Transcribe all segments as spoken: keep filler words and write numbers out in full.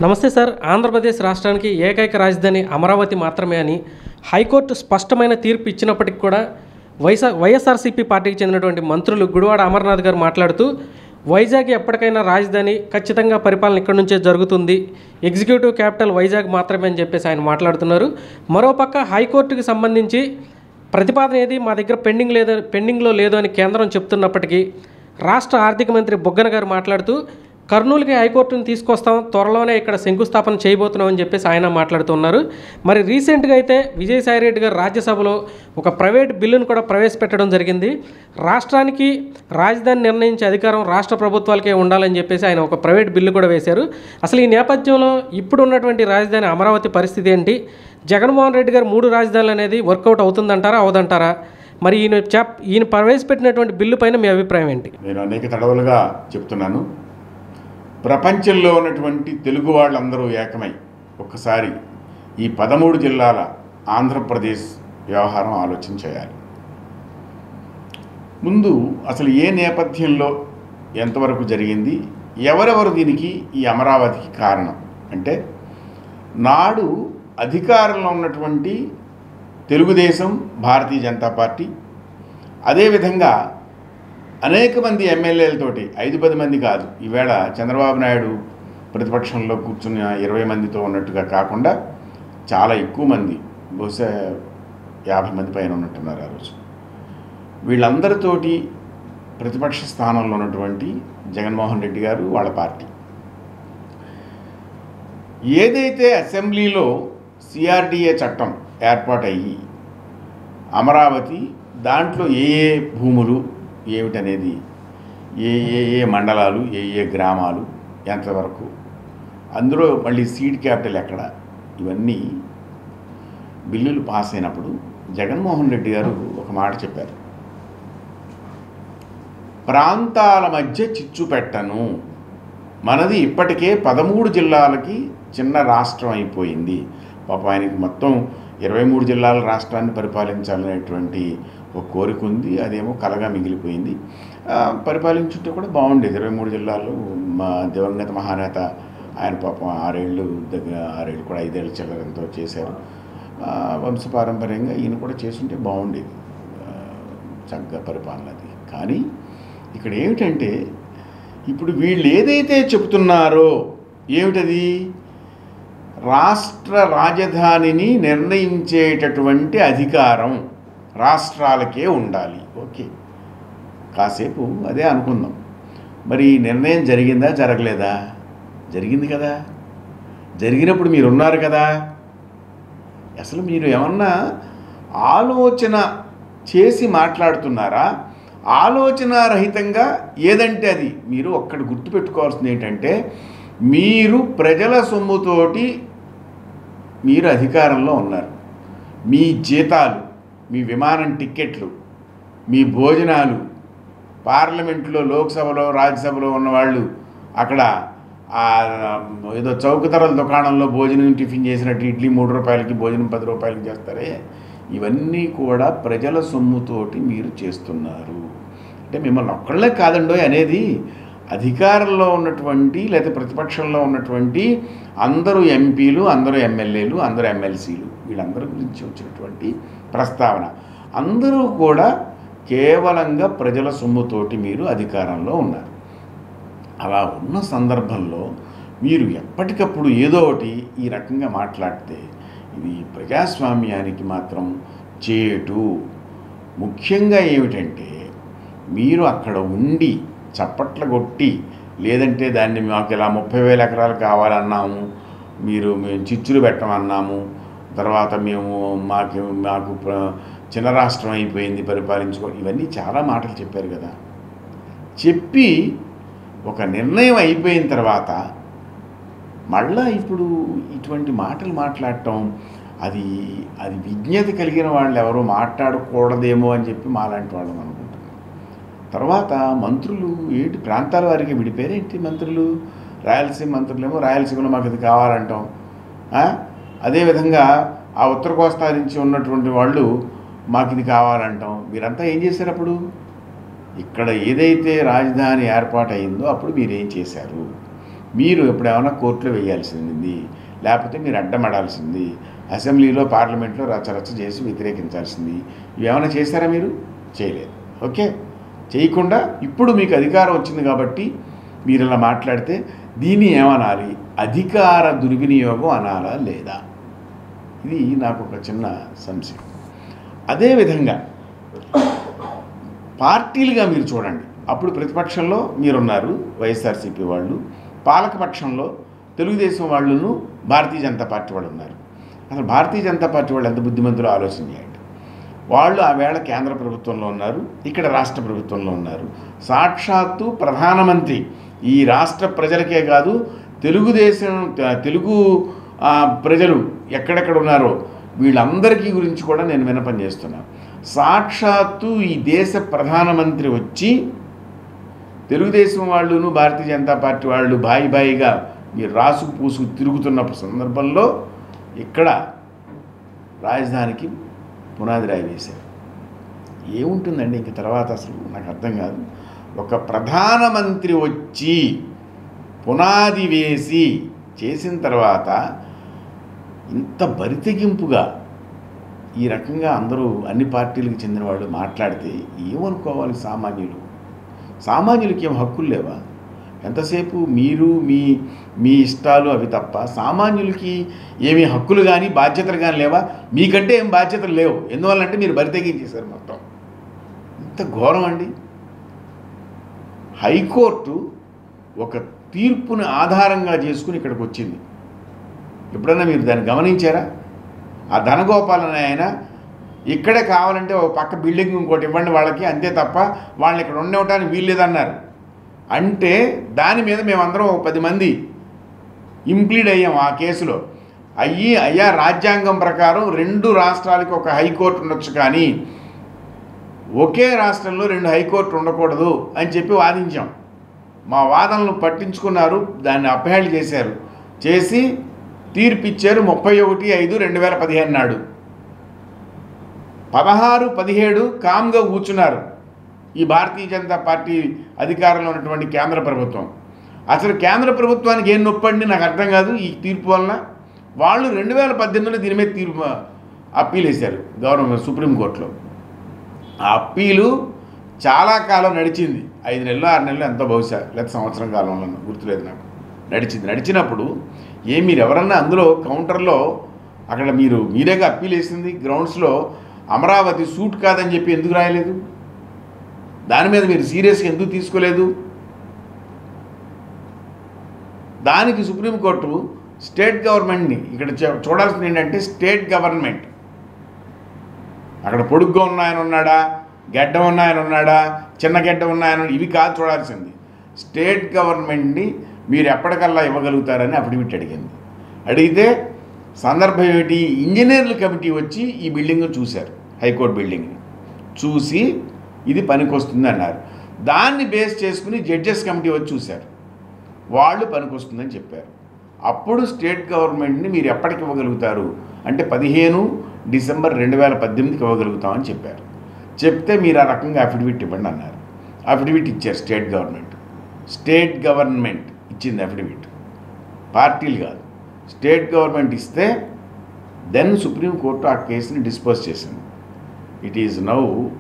నమస్తే సార్. ఆంధ్రప్రదేశ్ రాష్ట్రానికి ఏకైక రాజధాని అమరావతి మాత్రమే అని హైకోర్టు స్పష్టమైన తీర్పు ఇచ్చినప్పటికీ కూడా వైఎస్ఆర్ వైఎస్ఆర్సీపీ పార్టీకి చెందినటువంటి మంత్రులు గుడివాడ అమర్నాథ్ గారు మాట్లాడుతూ వైజాగ్ ఎప్పటికైనా రాజధాని ఖచ్చితంగా పరిపాలన ఇక్కడ నుంచే జరుగుతుంది, ఎగ్జిక్యూటివ్ క్యాపిటల్ వైజాగ్ మాత్రమే అని చెప్పేసి ఆయన మాట్లాడుతున్నారు. మరోపక్క హైకోర్టుకి సంబంధించి ప్రతిపాదన ఏది మా దగ్గర పెండింగ్ లేదు పెండింగ్లో లేదు అని కేంద్రం చెప్తున్నప్పటికీ రాష్ట్ర ఆర్థిక మంత్రి బుగ్గన గారు మాట్లాడుతూ కర్నూలుకి హైకోర్టును తీసుకొస్తాం, త్వరలోనే ఇక్కడ శంకుస్థాపన చేయబోతున్నాం అని చెప్పేసి ఆయన మాట్లాడుతున్నారు. మరి రీసెంట్గా అయితే విజయసాయిరెడ్డి గారు రాజ్యసభలో ఒక ప్రైవేట్ బిల్లును కూడా ప్రవేశపెట్టడం జరిగింది. రాష్ట్రానికి రాజధాని నిర్ణయించే అధికారం రాష్ట్ర ప్రభుత్వాలకే ఉండాలని చెప్పేసి ఆయన ఒక ప్రైవేట్ బిల్లు కూడా వేశారు. అసలు ఈ నేపథ్యంలో ఇప్పుడు ఉన్నటువంటి రాజధాని అమరావతి పరిస్థితి ఏంటి? జగన్మోహన్ రెడ్డి గారు మూడు రాజధానులు అనేది వర్కౌట్ అవుతుందంటారా, అవదంటారా? మరి ఈయన చెప్ ఈయన ప్రవేశపెట్టినటువంటి బిల్లు పైన మీ అభిప్రాయం ఏంటి? నేను అనేక తడవలుగా చెప్తున్నాను, ప్రపంచంలో ఉన్నటువంటి తెలుగు వాళ్ళందరూ ఏకమై ఒక్కసారి ఈ పదమూడు జిల్లాల ఆంధ్రప్రదేశ్ వ్యవహారం ఆలోచన చేయాలి. ముందు అసలు ఏ నేపథ్యంలో ఎంతవరకు జరిగింది, ఎవరెవరు దీనికి ఈ అమరావతికి కారణం అంటే, నాడు అధికారంలో ఉన్నటువంటి తెలుగుదేశం, భారతీయ జనతా పార్టీ, అదేవిధంగా అనేక మంది ఎమ్మెల్యేలతోటి, ఐదు పది మంది కాదు, ఈవేళ చంద్రబాబు నాయుడు ప్రతిపక్షంలో కూర్చున్న ఇరవై మందితో ఉన్నట్టుగా కాకుండా చాలా ఎక్కువ మంది, బహుశా యాభై మంది పైన ఉన్నట్టున్నారు ఆ రోజు. వీళ్ళందరితోటి ప్రతిపక్ష స్థానంలో ఉన్నటువంటి జగన్మోహన్ రెడ్డి గారు, వాళ్ళ పార్టీ ఏదైతే అసెంబ్లీలో సిఆర్డిఏ చట్టం ఏర్పాటయ్యి అమరావతి దాంట్లో ఏ ఏ భూములు ఏమిటనేది, ఏ ఏ ఏ మండలాలు, ఏ ఏ గ్రామాలు, ఎంతవరకు, అందులో మళ్ళీ సీడ్ క్యాపిటల్ ఎక్కడ, ఇవన్నీ బిల్లులు పాస్ అయినప్పుడు జగన్మోహన్ రెడ్డి గారు ఒక మాట చెప్పారు, ప్రాంతాల మధ్య చిచ్చు పెట్టను, మనది ఇప్పటికే పదమూడు జిల్లాలకి చిన్న రాష్ట్రం అయిపోయింది. పాప ఆయనకి మొత్తం ఇరవై మూడు జిల్లాల రాష్ట్రాన్ని పరిపాలించాలనేటువంటి ఒక కోరిక ఉంది, అదేమో కలగా మిగిలిపోయింది. పరిపాలించుంటే కూడా బాగుండేది. ఇరవై మూడు జిల్లాలు మా దివంగత మహానేత ఆయన పాపం ఆరేళ్ళు దగ్గర ఆరేళ్ళు కూడా ఐదేళ్ళు చిల్లరంతో చేశారు. వంశపారంపర్యంగా ఈయన కూడా చేస్తుంటే బాగుండేది, చక్కగా పరిపాలన అది. కానీ ఇక్కడ ఏమిటంటే, ఇప్పుడు వీళ్ళు ఏదైతే చెబుతున్నారో ఏమిటది, రాష్ట్ర రాజధానిని నిర్ణయించేటటువంటి అధికారం రాష్ట్రాలకే ఉండాలి. ఓకే, కాసేపు అదే అనుకుందాం. మరి నిర్ణయం జరిగిందా, జరగలేదా? జరిగింది కదా. జరిగినప్పుడు మీరు ఉన్నారు కదా. అసలు మీరు ఏమన్నా ఆలోచన చేసి మాట్లాడుతున్నారా? ఆలోచన రహితంగా ఏదంటే అది. మీరు ఒక్కటి గుర్తుపెట్టుకోవాల్సింది ఏంటంటే, మీరు ప్రజల సొమ్ముతోటి మీరు అధికారంలో ఉన్నారు. మీ జీతాలు, మీ విమానం టిక్కెట్లు, మీ భోజనాలు, పార్లమెంట్లో, లోక్సభలో, రాజ్యసభలో ఉన్నవాళ్ళు అక్కడ ఏదో చౌకధరల దుకాణంలో భోజనం టిఫిన్ చేసినట్టు ఇడ్లీ మూడు రూపాయలకి భోజనం పది రూపాయలకి చేస్తారే, ఇవన్నీ కూడా ప్రజల సొమ్ముతోటి మీరు చేస్తున్నారు. అంటే మిమ్మల్ని ఒక్కళ్ళే కాదండో అనేది, అధికారంలో ఉన్నటువంటి లేదా ప్రతిపక్షంలో ఉన్నటువంటి అందరూ ఎంపీలు, అందరూ ఎమ్మెల్యేలు, అందరూ ఎమ్మెల్సీలు, వీళ్ళందరి గురించి వచ్చినటువంటి ప్రస్తావన. అందరూ కూడా కేవలంగా ప్రజల సొమ్ముతోటి మీరు అధికారంలో ఉన్నారు. అలా ఉన్న సందర్భంలో మీరు ఎప్పటికప్పుడు ఏదో ఒకటి ఈ రకంగా మాట్లాడితే ఇది ప్రజాస్వామ్యానికి మాత్రం చేటు. ముఖ్యంగా ఏమిటంటే, మీరు అక్కడ ఉండి చప్పట్ల కొట్టి, లేదంటే దాన్ని మాకు ఇలా ముప్పై వేల ఎకరాలు కావాలన్నాము, మీరు మేము చిచ్చులు పెట్టమన్నాము, తర్వాత మేము మాకు మాకు చిన్న రాష్ట్రం అయిపోయింది పరిపాలించుకో, ఇవన్నీ చాలా మాటలు చెప్పారు కదా. చెప్పి ఒక నిర్ణయం అయిపోయిన తర్వాత మళ్ళా ఇప్పుడు ఇటువంటి మాటలు మాట్లాడటం, అది అది విజ్ఞత కలిగిన వాళ్ళు ఎవరో మాట్లాడకూడదేమో అని చెప్పి మాలాంటి వాళ్ళం అనుకుంటున్నాం. తర్వాత మంత్రులు ఏంటి ప్రాంతాల వారికి విడిపోయారేంటి మంత్రులు? రాయలసీమ మంత్రులేమో రాయలసీమలో మాకు ఇది కావాలంటాం. అదేవిధంగా ఆ ఉత్తర కోస్తా నుంచి ఉన్నటువంటి వాళ్ళు మాకు ఇది కావాలంటాం. మీరంతా ఏం చేశారు అప్పుడు? ఇక్కడ ఏదైతే రాజధాని ఏర్పాటు అయిందో అప్పుడు మీరేం చేశారు? మీరు ఎప్పుడేమైనా కోర్టులో వేయాల్సింది, లేకపోతే మీరు అడ్డమడాల్సింది, అసెంబ్లీలో పార్లమెంట్లో రచ్చరచ్చ చేసి వ్యతిరేకించాల్సింది. ఇవేమైనా చేశారా? మీరు చేయలేదు. ఓకే, చేయకుండా ఇప్పుడు మీకు అధికారం వచ్చింది కాబట్టి మీరు ఇలా మాట్లాడితే దీన్ని ఏమనాలి? అధికార దుర్వినియోగం అనాలా లేదా? ఇది నాకు ఒక చిన్న సంశయం. అదేవిధంగా పార్టీలుగా మీరు చూడండి. అప్పుడు ప్రతిపక్షంలో మీరున్నారు వైఎస్ఆర్సీపీ వాళ్ళు, పాలకపక్షంలో తెలుగుదేశం వాళ్ళను భారతీయ జనతా పార్టీ వాళ్ళు ఉన్నారు. అసలు భారతీయ జనతా పార్టీ వాళ్ళు ఎంత బుద్ధిమంతులు ఆలోచన చేయండి. వాళ్ళు ఆ వేళ కేంద్ర ప్రభుత్వంలో ఉన్నారు, ఇక్కడ రాష్ట్ర ప్రభుత్వంలో ఉన్నారు. సాక్షాత్తు ప్రధానమంత్రి ఈ రాష్ట్ర ప్రజలకే కాదు, తెలుగుదేశం తెలుగు ప్రజలు ఎక్కడెక్కడ ఉన్నారో వీళ్ళందరికీ గురించి కూడా నేను విన్నపం చేస్తున్నాను. సాక్షాత్తు ఈ దేశ ప్రధానమంత్రి వచ్చి తెలుగుదేశం వాళ్ళును భారతీయ జనతా పార్టీ వాళ్ళు బాయి బాయిగా మీరు రాసుకు పూసుకు తిరుగుతున్న సందర్భంలో ఇక్కడ రాజధానికి పునాది రాయి వేశారు. ఏముంటుందండి ఇంక తర్వాత? అసలు నాకు అర్థం కాదు. ఒక ప్రధానమంత్రి వచ్చి పునాది వేసి చేసిన తర్వాత ఇంత బరితెగింపుగా ఈ రకంగా అందరూ అన్ని పార్టీలకు చెందిన వాళ్ళు మాట్లాడితే ఏమనుకోవాలి సామాన్యులు? సామాన్యులకి ఏం హక్కులు లేవా? ఎంతసేపు మీరు మీ మీ ఇష్టాలు అవి తప్ప సామాన్యులకి ఏమీ హక్కులు కానీ బాధ్యతలు కానీ లేవా? మీకంటే ఏం బాధ్యతలు లేవు. ఎందువల్లంటే మీరు బరితెగించేశారు మొత్తం. ఇంత ఘోరం అండి. హైకోర్టు ఒక తీర్పుని ఆధారంగా చేసుకుని ఇక్కడికి వచ్చింది. ఎప్పుడన్నా మీరు దాన్ని గమనించారా? ఆ ధనగోపాల్ అనే ఆయన ఇక్కడే కావాలంటే ఒక పక్క బిల్డింగ్ ఇంకోటి ఇవ్వండి వాళ్ళకి, అంతే తప్ప వాళ్ళని ఇక్కడ ఉండవటానికి వీల్లేదన్నారు. అంటే దాని మీద మేమందరం ఒక పది మంది ఇంప్లీడ్ అయ్యాం ఆ కేసులో. అయ్యి అయ్యా రాజ్యాంగం ప్రకారం రెండు రాష్ట్రాలకి ఒక హైకోర్టు ఉండొచ్చు, కానీ ఒకే రాష్ట్రంలో రెండు హైకోర్టు ఉండకూడదు అని చెప్పి వాదించాం. మా వాదనలు పట్టించుకున్నారు, దాన్ని అపహేళన చేశారు. చేసి తీర్పిచ్చారు ముప్పై ఒకటి ఐదు రెండు వేల పదిహేను నాడు. పదహారు పదిహేడు కామ్గా కూర్చున్నారు ఈ భారతీయ జనతా పార్టీ అధికారంలో ఉన్నటువంటి కేంద్ర ప్రభుత్వం. అసలు కేంద్ర ప్రభుత్వానికి ఏం నొప్పండి నాకు అర్థం కాదు ఈ తీర్పు వలన. వాళ్ళు రెండు వేల పద్దెనిమిదిలో దీని మీద తీర్పు అప్పీల్ వేశారు గవర్నమెంట్ సుప్రీంకోర్టులో. ఆ అప్పీలు చాలా కాలం నడిచింది, ఐదు నెలలు ఆరు నెలలు ఎంతో, బహుశా లేదా సంవత్సరం కాలంలో గుర్తులేదు నాకు. నడిచింది. నడిచినప్పుడు ఏ మీరు ఎవరన్నా అందులో కౌంటర్లో అక్కడ మీరు మీరేగా అప్పీల్ వేసింది గ్రౌండ్స్లో అమరావతి సూట్ కాదని చెప్పి ఎందుకు రాయలేదు? దాని మీద మీరు సీరియస్గా ఎందుకు తీసుకోలేదు? దానికి సుప్రీంకోర్టు స్టేట్ గవర్నమెంట్ని ఇక్కడ చూడాల్సింది ఏంటంటే స్టేట్ గవర్నమెంట్ అక్కడ పొడుగ్గా ఉన్నాయని ఉన్నాడా, గడ్డ ఉన్నాయని ఉన్నాడా, చిన్న గడ్డ ఉన్నాయని, ఇవి కాదు చూడాల్సింది. స్టేట్ గవర్నమెంట్ని మీరు ఎప్పటికల్లా ఇవ్వగలుగుతారని అఫిడవిట్ అడిగింది. అడిగితే సందర్భం ఏమిటి? ఇంజనీర్ల కమిటీ వచ్చి ఈ బిల్డింగ్ను చూశారు, హైకోర్టు బిల్డింగ్ని చూసి ఇది పనికొస్తుంది అన్నారు. దాన్ని బేస్ చేసుకుని జడ్జెస్ కమిటీ వచ్చి చూశారు, వాళ్ళు పనికొస్తుందని చెప్పారు. అప్పుడు స్టేట్ గవర్నమెంట్ని మీరు ఎప్పటికి ఇవ్వగలుగుతారు అంటే పదిహేను డిసెంబర్ రెండు వేల పద్దెనిమిదికి ఇవ్వగలుగుతామని చెప్పారు. చెప్తే మీరు ఆ రకంగా అఫిడవిట్ ఇవ్వండి అన్నారు. అఫిడవిట్ ఇచ్చారు స్టేట్ గవర్నమెంట్. స్టేట్ గవర్నమెంట్ ఇచ్చింది అఫిడవిట్, పార్టీలు కాదు. స్టేట్ గవర్నమెంట్ ఇస్తే దెన్ సుప్రీంకోర్టు ఆ కేసుని డిస్పోజ్ చేసింది. It is now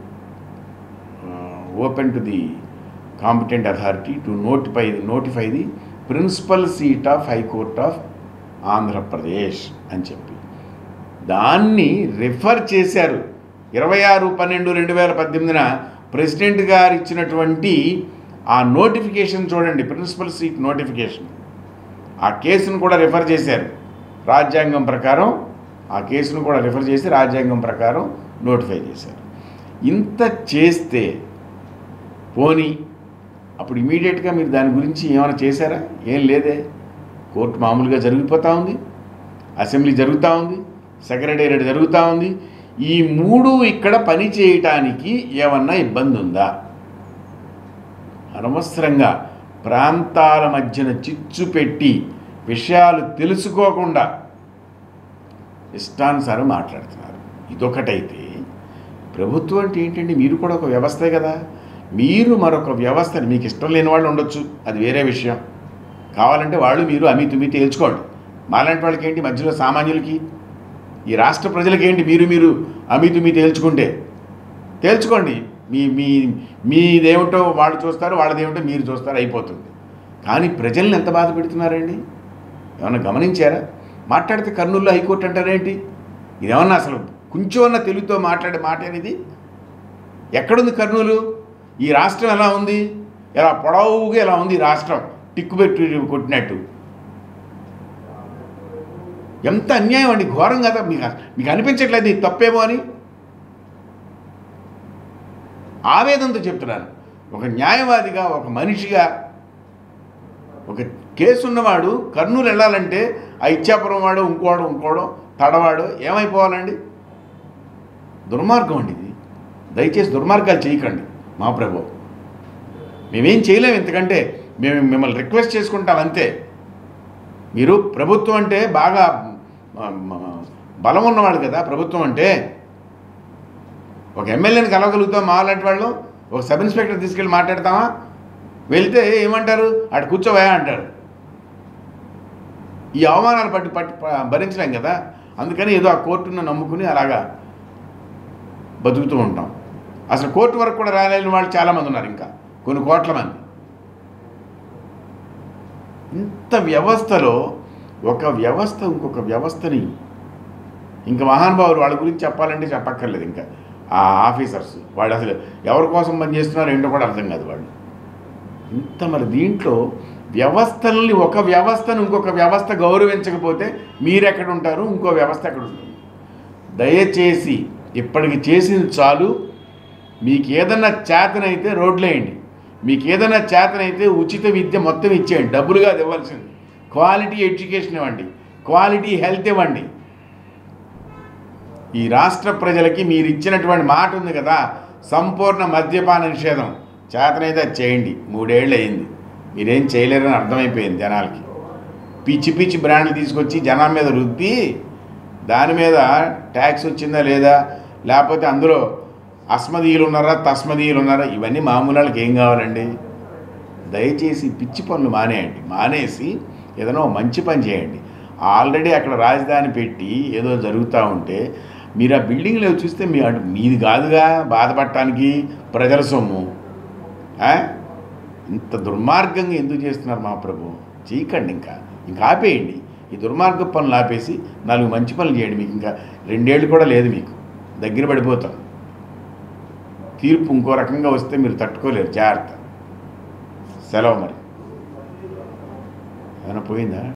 open to the competent authority to notify notify the principal seat of high court of Andhra Pradesh అని చెప్పి దాన్ని రిఫర్ చేశారు. ఇరవై ఆరు పన్నెండు రెండు వేల పద్దెనిమిదిన ప్రెసిడెంట్ గారు ఇచ్చినటువంటి ఆ నోటిఫికేషన్ చూడండి, ప్రిన్సిపల్ సీట్ నోటిఫికేషన్. ఆ కేసును కూడా రిఫర్ చేశారు రాజ్యాంగం ప్రకారం. ఆ కేసును కూడా రిఫర్ చేసి రాజ్యాంగం ప్రకారం నోటిఫై చేశారు. ఇంత చేస్తే పోనీ అప్పుడు ఇమీడియట్గా మీరు దాని గురించి ఏమైనా చేశారా? ఏం లేదే. కోర్టు మామూలుగా జరిగిపోతూ ఉంది, అసెంబ్లీ జరుగుతూ ఉంది, సెక్రటేరియట్ జరుగుతూ ఉంది. ఈ మూడు ఇక్కడ పని చేయటానికి ఏమన్నా ఇబ్బంది ఉందా? అనవసరంగా ప్రాంతాల మధ్యన చిచ్చు పెట్టి విషయాలు తెలుసుకోకుండా ఇష్టానుసారం మాట్లాడుతున్నారు. ఇదొకటైతే ప్రభుత్వం అంటే ఏంటండి? మీరు కూడా ఒక వ్యవస్థే కదా. మీరు మరొక వ్యవస్థని, మీకు ఇష్టం లేని వాళ్ళు ఉండొచ్చు, అది వేరే విషయం. కావాలంటే వాళ్ళు మీరు అమితుమి తేల్చుకోండి. మాలాంటి వాళ్ళకి ఏంటి, మధ్యలో సామాన్యులకి, ఈ రాష్ట్ర ప్రజలకి ఏంటి, మీరు మీరు అమితుమి తేల్చుకుంటే తేల్చుకోండి. మీ మీ మీదేమిటో వాళ్ళు చూస్తారు, వాళ్ళదేమిటో మీరు చూస్తారు, అయిపోతుంది. కానీ ప్రజల్ని ఎంత బాధ పెడుతున్నారండి, ఏమన్నా గమనించారా? మాట్లాడితే కర్నూలులో హైకోర్టు అంటారేంటి? ఇదేమన్నా అసలు కొంచెం అన్న తెలుగుతో మాట్లాడే మాట అనేది? ఎక్కడుంది కర్నూలు? ఈ రాష్ట్రం ఎలా ఉంది? ఎలా పొడవుగా ఎలా ఉంది ఈ రాష్ట్రం, టిక్కు పెట్టి కొట్టినట్టు. ఎంత అన్యాయం అండి, ఘోరం కదా. మీకు మీకు అనిపించట్లేదు ఇది తప్పేమో అని? ఆవేదనతో చెప్తున్నాను. ఒక న్యాయవాదిగా, ఒక మనిషిగా, ఒక కేసు ఉన్నవాడు కర్నూలు వెళ్ళాలంటే ఆ ఇచ్చాపురం వాడు ఇంకోడు ఇంకోడు తడవాడు ఏమైపోవాలండి? దుర్మార్గం అండి ఇది. దయచేసి దుర్మార్గాలు చేయకండి మా ప్రభు. మేమేం చేయలేము, ఎందుకంటే మేము మిమ్మల్ని రిక్వెస్ట్ చేసుకుంటాం అంతే. మీరు ప్రభుత్వం అంటే బాగా బలం ఉన్నవాడు కదా ప్రభుత్వం అంటే. ఒక ఎమ్మెల్యేని కలవగలుగుతాం మాలాంటి వాళ్ళు, ఒక సబ్ ఇన్స్పెక్టర్ తీసుకెళ్ళి మాట్లాడతామా? వెళ్తే ఏమంటారు, అటు కూర్చోవయా అంటారు. ఈ అవమానాలు పట్టి పట్టి భరించలేం కదా. అందుకని ఏదో ఆ కోర్టును నమ్ముకుని అలాగా బతుకుతూ ఉంటాం. అసలు కోర్టు వరకు కూడా రాలేని వాళ్ళు చాలామంది ఉన్నారు, ఇంకా కొన్ని కోట్ల మంది. ఇంత వ్యవస్థలో ఒక వ్యవస్థ ఇంకొక వ్యవస్థని, ఇంకా మహానుభావులు వాళ్ళ గురించి చెప్పాలంటే చెప్పక్కర్లేదు. ఇంకా ఆ ఆఫీసర్స్ వాళ్ళు అసలు ఎవరి కోసం పనిచేస్తున్నారో ఏంటో కూడా అర్థం కాదు వాళ్ళు. ఇంత మరి దీంట్లో వ్యవస్థల్ని, ఒక వ్యవస్థను ఇంకొక వ్యవస్థ గౌరవించకపోతే మీరెక్కడ ఉంటారు, ఇంకో వ్యవస్థ ఎక్కడ ఉంటుంది? దయచేసి ఇప్పటికి చేసింది చాలు. మీకు ఏదన్నా చేతనైతే రోడ్లేయండి, మీకు ఏదైనా చేతనైతే ఉచిత విద్య మొత్తం ఇచ్చేయండి, డబ్బులుగా ఇవ్వాల్సింది. క్వాలిటీ ఎడ్యుకేషన్ ఇవ్వండి, క్వాలిటీ హెల్త్ ఇవ్వండి. ఈ రాష్ట్ర ప్రజలకి మీరు ఇచ్చినటువంటి మాట ఉంది కదా, సంపూర్ణ మద్యపాన నిషేధం, చేతనైతే అది చేయండి. మూడేళ్ళు అయింది, మీరేం చేయలేరని అర్థమైపోయింది జనాలకి. పిచ్చి పిచ్చి బ్రాండ్లు తీసుకొచ్చి జనం మీద రుద్ది దాని మీద ట్యాక్స్ వచ్చిందా లేదా, లేకపోతే అందులో అస్మదీయులు ఉన్నారా తస్మదీయులు ఉన్నారా, ఇవన్నీ మామూలు వాళ్ళకి ఏం కావాలండి? దయచేసి పిచ్చి పనులు మానేయండి. మానేసి ఏదైనా మంచి పని చేయండి. ఆల్రెడీ అక్కడ రాజధాని పెట్టి ఏదో జరుగుతూ ఉంటే మీరు ఆ బిల్డింగ్లో చూస్తే మీ అటు మీది కాదుగా బాధపడటానికి, ప్రజల సొమ్ము. ఇంత దుర్మార్గంగా ఎందుకు చేస్తున్నారు మా ప్రభు? చేయకండి, ఇంకా ఇంకా ఆపేయండి. ఈ దుర్మార్గ పనులు ఆపేసి నాలుగు మంచి పనులు చేయండి. మీకు ఇంకా రెండేళ్ళు కూడా లేదు, మీకు దగ్గర పడిపోతాం. తీర్పు ఇంకో రకంగా వస్తే మీరు తట్టుకోలేరు, జాగ్రత్త. సెలవు. మరి ఏమైనా పోయిందా?